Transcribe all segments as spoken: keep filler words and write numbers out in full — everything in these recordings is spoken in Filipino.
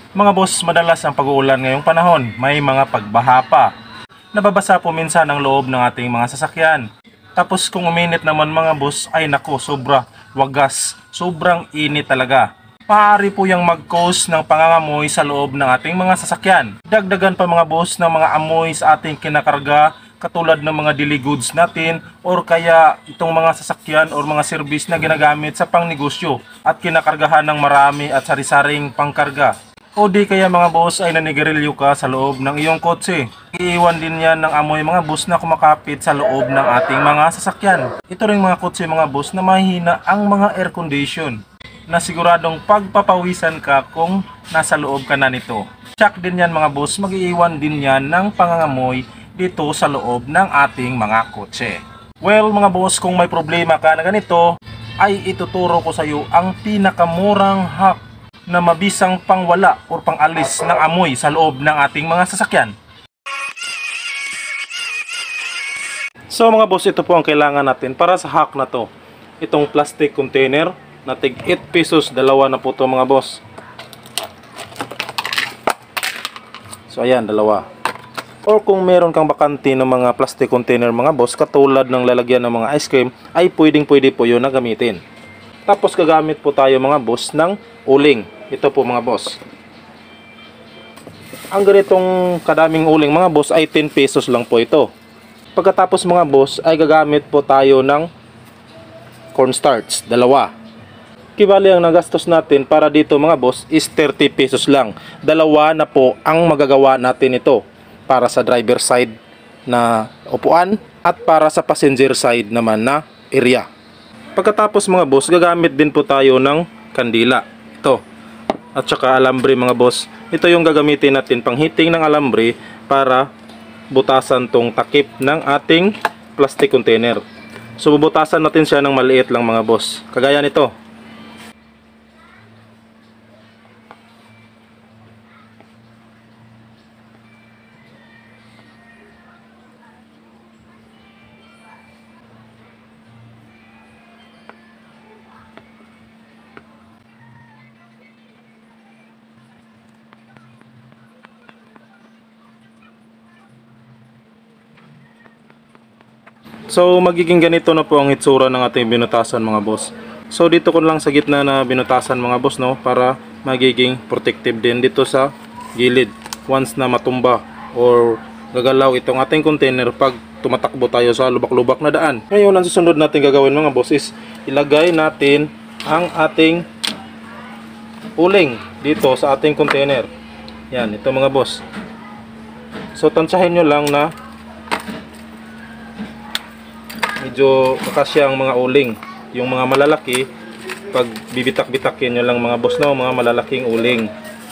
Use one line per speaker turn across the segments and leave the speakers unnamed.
Mga boss, madalas ang pag-uulan ngayong panahon, may mga pagbaha pa. Nababasa po minsan ang loob ng ating mga sasakyan. Tapos kung uminit naman mga boss, ay nako, sobra, wagas, sobrang init talaga. Maaari po yung mag-cause ng pangangamoy sa loob ng ating mga sasakyan. Dagdagan pa mga boss ng mga amoy sa ating kinakarga, katulad ng mga daily goods natin or kaya itong mga sasakyan or mga service na ginagamit sa pangnegosyo at kinakargahan ng marami at sari-saring pangkarga. O di kaya mga boss ay nanigarilyo ka sa loob ng iyong kotse. Iiwan din yan ng amoy mga boss na kumakapit sa loob ng ating mga sasakyan. Ito rin mga kotse mga boss na mahina ang mga air condition, na siguradong pagpapawisan ka kung nasa loob ka na nito. Check din yan mga boss, mag-iiwan din yan ng pangangamoy dito sa loob ng ating mga kotse. Well mga boss, kung may problema ka na ganito, ay ituturo ko sa iyo ang pinakamurang hack na mabisang pangwala o pangalis ng amoy sa loob ng ating mga sasakyan. So mga boss, ito po ang kailangan natin para sa hack na to. Itong plastic container na tig eight pesos, dalawa na po to mga boss. So ayan, dalawa. Or kung meron kang bakante ng mga plastic container mga boss, katulad ng lalagyan ng mga ice cream, ay pwedeng pwede po yun na gamitin. Tapos gagamit po tayo mga boss ng uling. Ito po mga boss. Ang ganitong kadaming uling mga boss ay ten pesos lang po ito. Pagkatapos mga boss ay gagamit po tayo ng cornstarch, dalawa. Kibali ang nagastos natin para dito mga boss is thirty pesos lang. Dalawa na po ang magagawa natin ito para sa driver side na upuan at para sa passenger side naman na area. Pagkatapos mga boss, gagamit din po tayo ng kandila. Ito. At saka alambre mga boss. Ito yung gagamitin natin pang heating ng alambre para butasan tong takip ng ating plastic container. So bubutasan natin siya ng maliit lang mga boss. Kagaya nito. So magiging ganito na po ang itsura ng ating binutasan mga boss. So dito ko lang sa gitna na binutasan mga boss, no, para magiging protective din dito sa gilid once na matumba or gagalaw itong ating container pag tumatakbo tayo sa lubak-lubak na daan. Ngayon ang susunod natin gagawin mga boss is ilagay natin ang ating uling dito sa ating container. Yan, ito mga boss. So tansyahin nyo lang na medyo kakasya ang mga uling. Yung mga malalaki, pag bibitak-bitakin nyo lang mga boss, no, mga malalaking uling.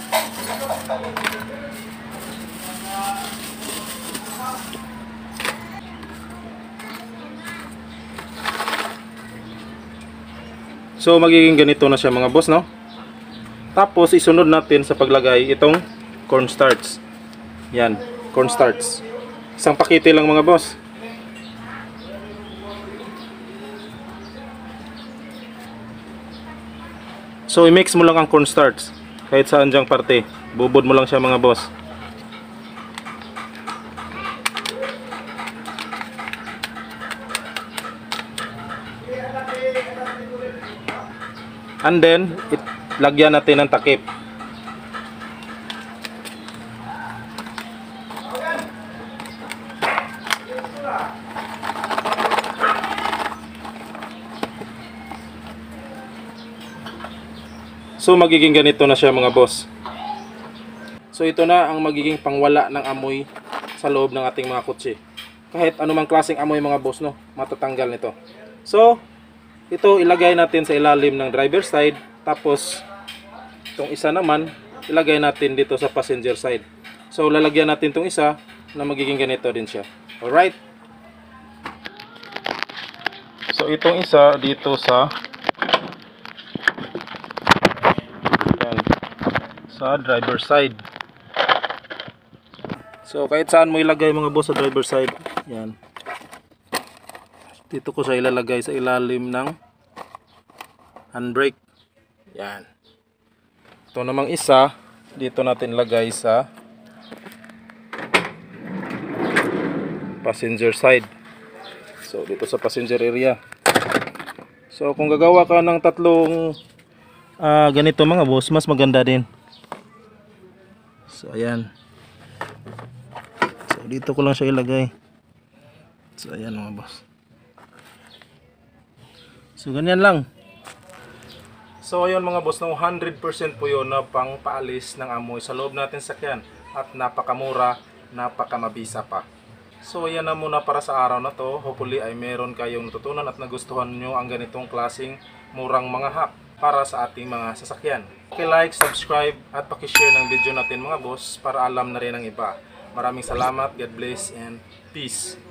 So magiging ganito na siya mga boss, no. Tapos isunod natin sa paglagay itong cornstarch. Yan, cornstarch. Isang pakete lang mga boss. So i-mix mo lang ang cornstarch kahit saan dyang parte. Bubod mo lang siya mga boss. And then it, lagyan natin ng takip. So magiging ganito na siya mga boss. So ito na ang magiging pangwala ng amoy sa loob ng ating mga kotse. Kahit anumang klaseng amoy mga boss, no, matatanggal nito. So ito ilagay natin sa ilalim ng driver side. Tapos itong isa naman ilagay natin dito sa passenger side. So lalagyan natin itong isa na magiging ganito din siya. Alright. So itong isa dito sa sa driver side. So kahit saan mo ilagay mga boss sa driver side. Yan. Dito ko siya ilalagay sa ilalim ng handbrake. Yan. Ito namang isa dito natin lagay sa passenger side. So dito sa passenger area. So kung gagawa ka ng tatlong uh, ganito mga boss, mas maganda din. So ayan. So dito ko lang siya ilagay. So ayan mga boss. So ganyan lang. So ayun mga boss, no, one hundred percent po yun na pang paalis ng amoy sa loob natin sakyan. At napakamura, napakamabisa pa. So yan na muna para sa araw na to. Hopefully ay meron kayong natutunan at nagustuhan nyo ang ganitong klaseng murang mga hack para sa ating mga sasakyan. Paki-like, subscribe at paki-share ng video natin mga boss para alam na rin ang iba. Maraming salamat, God bless and peace.